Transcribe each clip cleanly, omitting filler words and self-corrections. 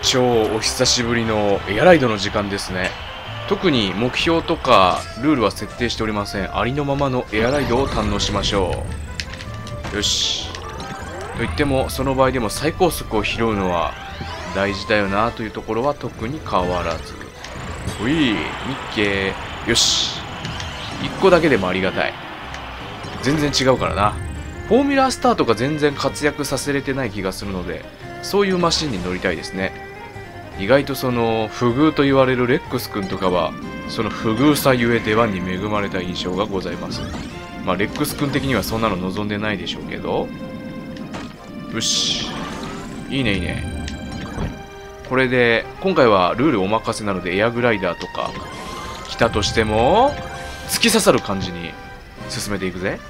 超お久しぶりのエアライドの時間ですね。特に目標とかルールは設定しておりません。ありのままのエアライドを堪能しましょう。よし。と言ってもその場合でも最高速を拾うのは大事だよなというところは特に変わらず。うい、ミッケー。よし。1個だけでもありがたい。全然違うからな。フォーミュラースターとか全然活躍させれてない気がするので、そういうマシンに乗りたいですね。意外とその不遇と言われるレックス君とかはその不遇さゆえ出番に恵まれた印象がございます。まあレックス君的にはそんなの望んでないでしょうけど。よし、いいねいいね。これで今回はルールお任せなのでエアグライダーとか来たとしても突き刺さる感じに進めていくぜ。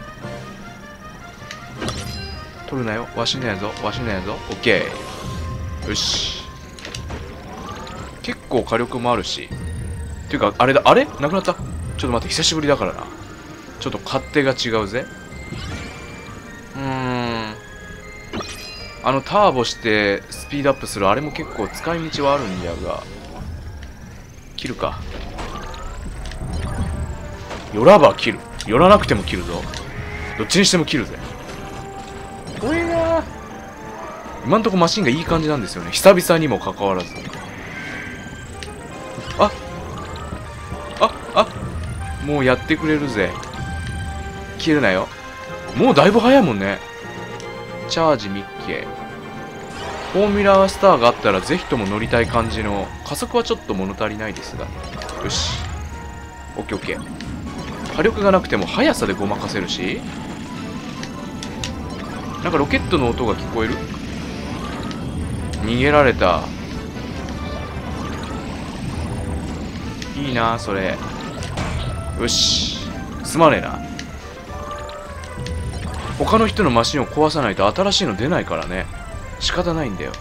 取るなよ、わしのやぞわしのやぞ。オッケー。よし、結構火力もあるし。っていうか、あれだ、あれなくなった。ちょっと待って、久しぶりだからな。ちょっと勝手が違うぜ。ターボしてスピードアップするあれも結構使い道はあるんやが。切るか。寄らば切る。寄らなくても切るぞ。どっちにしても切るぜ。怖えな。今んとこマシンがいい感じなんですよね。久々にもかかわらず。もうやってくれるぜ。切るなよ。もうだいぶ早いもんね。チャージミッケ。フォーミュラースターがあったらぜひとも乗りたい感じの。加速はちょっと物足りないですが。よし。オッケーオッケー。火力がなくても速さでごまかせるし。なんかロケットの音が聞こえる。逃げられた。いいなそれ。よし、すまねえな。他の人のマシンを壊さないと新しいの出ないからね。仕方ないんだよ。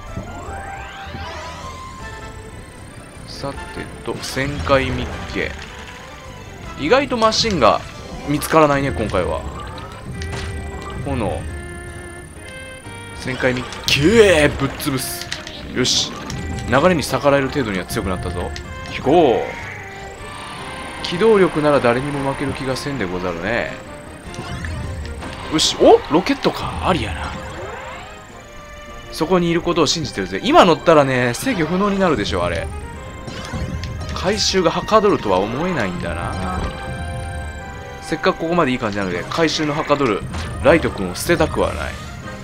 さてと、旋回ミッケ。意外とマシンが見つからないね今回は。炎旋回ミッケー、ぶっ潰す。よし、流れに逆らえる程度には強くなったぞ。飛行。機動力なら誰にも負ける気がせんでござるね。よし、お、ロケットか、ありやな。そこにいることを信じてるぜ。今乗ったらね、制御不能になるでしょあれ。回収がはかどるとは思えないんだな。せっかくここまでいい感じなので回収のはかどるライト君を捨てたくはない。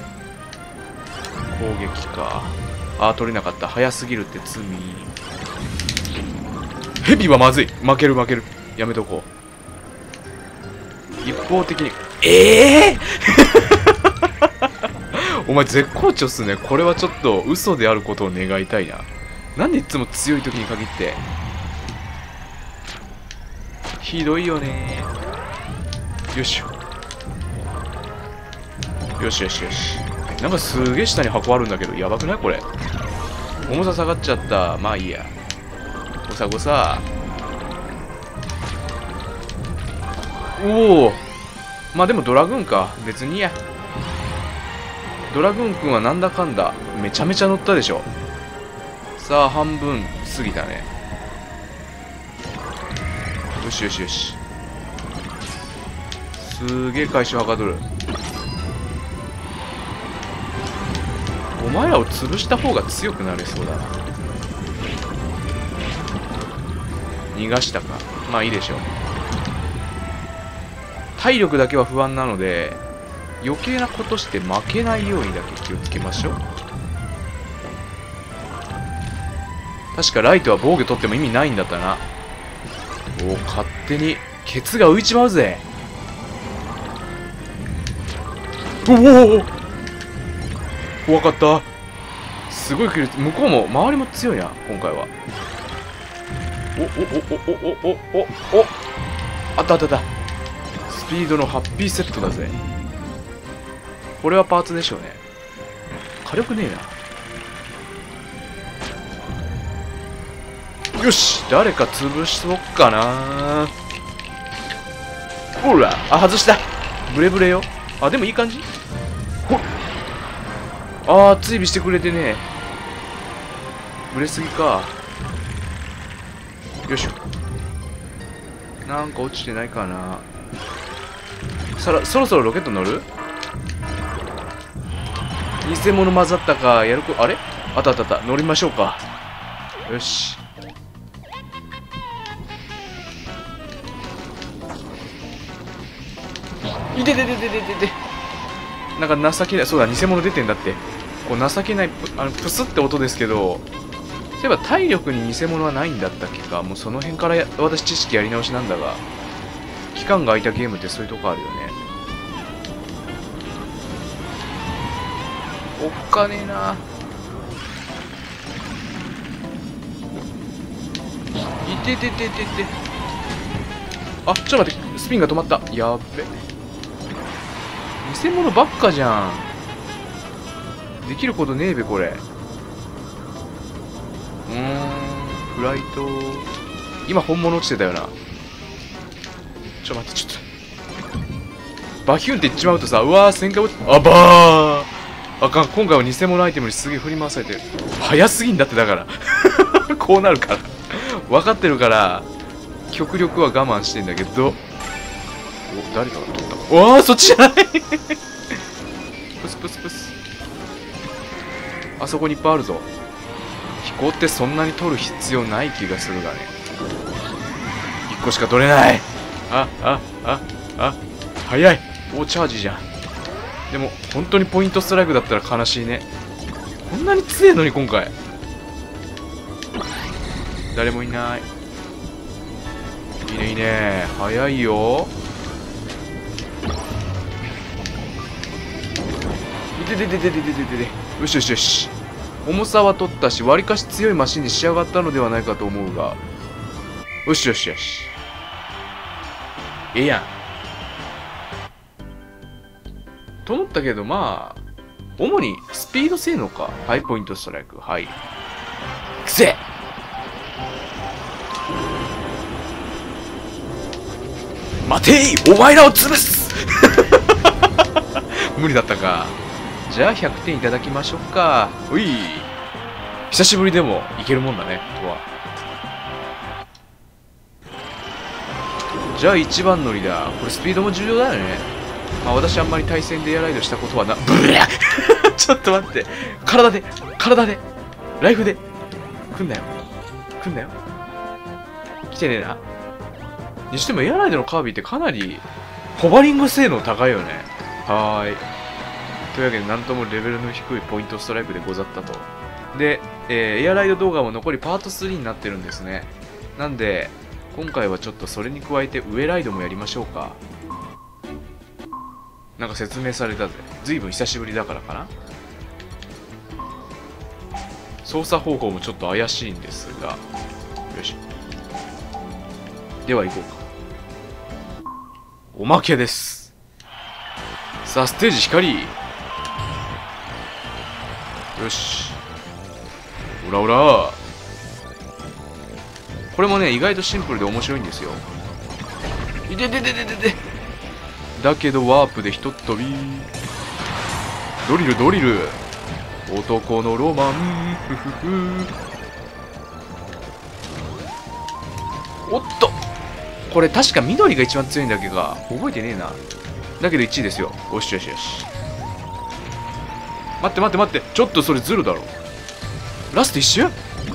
攻撃か。あー、取れなかった。早すぎるって罪。ヘビはまずい。負ける負ける。やめとこう。一方的に。お前絶好調っすね。これはちょっと嘘であることを願いたいな。なんでいつも強い時に限ってひどいよね。よしよしよしよし。なんかすげえ下に箱あるんだけど、やばくないこれ。重さ下がっちゃった。まあいいや。ごさごさ。おお、まあでもドラグーンか。別にいいや。ドラグーンくんはなんだかんだめちゃめちゃ乗ったでしょ。さあ半分過ぎたね。よしよしよし。すげえ回収はかどる。お前らを潰した方が強くなれそうだな。逃がしたか。まあいいでしょう。体力だけは不安なので余計なことして負けないようにだけ気をつけましょう。確かライトは防御取っても意味ないんだったな。おお、勝手にケツが浮いちまうぜ。おお、怖かった。すごい来る。向こうも周りも強いな今回は。おあったあったあった。スピードのハッピーセットだぜ。これはパーツでしょうね。火力ねえな。よし、誰か潰しとくかな。ほら、あ、外した。ブレブレよ。あ、でもいい感じ。ほっ、あー、追尾してくれてね。 売れすぎか。よいしょ。なんか落ちてないかな。そろそろロケット乗る？偽物混ざったか。やるこ、あれ？あったあったあった。乗りましょうか。よし。いててててててて。なんか情けない。そうだ、偽物出てんだって。こう情けない、プスって音ですけど、そういえば体力に偽物はないんだったっけか。もうその辺から私知識やり直しなんだが、期間が空いたゲームってそういうとこあるよね。おっかねえな。いててててて。あ、ちょっと待って、スピンが止まった。やっべ。偽物ばっかじゃん。できることねえべ、これ。フライト。今本物落ちてたよな。ちょっと待って、ちょっと。バキュンって言っちまうとさ、うわー、旋回落ち、あばー。あかん、今回は偽物アイテムにすげえ振り回されてる。早すぎんだって、だから。こうなるから。分かってるから、極力は我慢してんだけど。お、誰かが取ったか。おー、そっちじゃないプスプスプス。あそこにいっぱいあるぞ。飛行ってそんなに取る必要ない気がするがね。1個しか取れない。早い。大チャージじゃん。でも本当にポイントストライクだったら悲しいね。こんなに強いのに今回。誰もいない。いいねいいね。早いよ。いてててててててて。よしよしよし。重さは取ったし、わりかし強いマシンに仕上がったのではないかと思うが。よしよしよし。ええやん。と思ったけど、まあ、主にスピード性能か。ハイポイントストライク。はい。くせえ。待てい、お前らを潰す無理だったか。じゃあ100点いただきましょうか。うい。久しぶりでもいけるもんだね、とは。じゃあ一番乗りだ。これスピードも重要だよね。まあ私あんまり対戦でエアライドしたことはな。ブレッちょっと待って。体で、ライフで。来んなよ。来てねえな。にしてもエアライドのカービィってかなりホバリング性能高いよね。はーい。というわけで、なんともレベルの低いポイントストライクでござったと。で、エアライド動画も残りパート3になってるんですね。なんで、今回はちょっとそれに加えて上ライドもやりましょうか。なんか説明されたぜ。ずいぶん久しぶりだからかな。操作方法もちょっと怪しいんですが。よし。では行こうか。おまけです。さあ、ステージ光。よし。おらおら。これもね、意外とシンプルで面白いんですよ。いてててててて。だけどワープでひとっ飛び。ドリル。男のロマン。ふふふ。おっと。これ確か緑が一番強いんだっけか。覚えてねえな。だけど1位ですよ。よし。待って。ちょっとそれズルだろ。ラスト一瞬。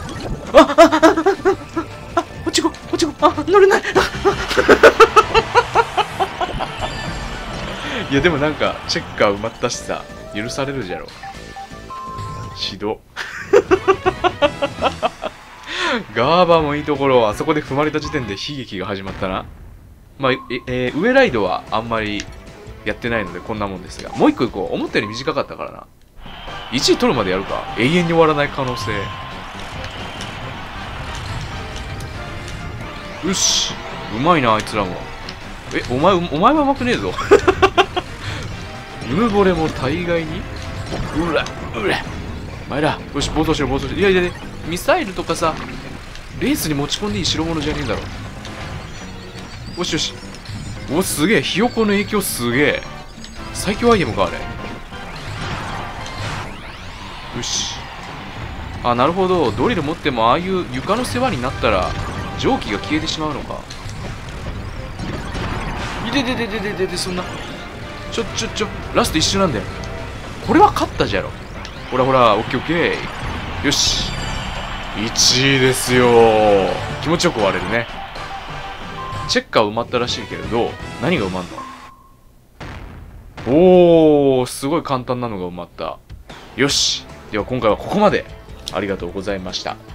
落ちこ。乗れない。いやでもなんかチェッカー埋まったしさ、許されるじゃろ。指導。ガーバーもいいところ、あそこで踏まれた時点で悲劇が始まったな。まあ、上ライドはあんまりやってないのでこんなもんですが、もう一個行こう。思ったより短かったからな。1位取るまでやるか。永遠に終わらない可能性。よし。うまいな、あいつらも。お前はうまくねえぞ。うぬぼれも大概にうら前だ。よし、暴走しろ。いや、ミサイルとかさ、レースに持ち込んでいい代物じゃねえだろ。よし。お、すげえ。ひよこの影響すげえ。最強アイテムか、あれ。よし。 あ、なるほど。ドリル持ってもああいう床の世話になったら蒸気が消えてしまうのか。いででででででで、そんな。ラスト一周なんだよ。これは勝ったじゃろ。ほらほら、オッケーオッケー。よし。1位ですよ。気持ちよく終われるね。チェッカー埋まったらしいけれど、何が埋まんの？おー、すごい簡単なのが埋まった。よし。では今回はここまで。ありがとうございました。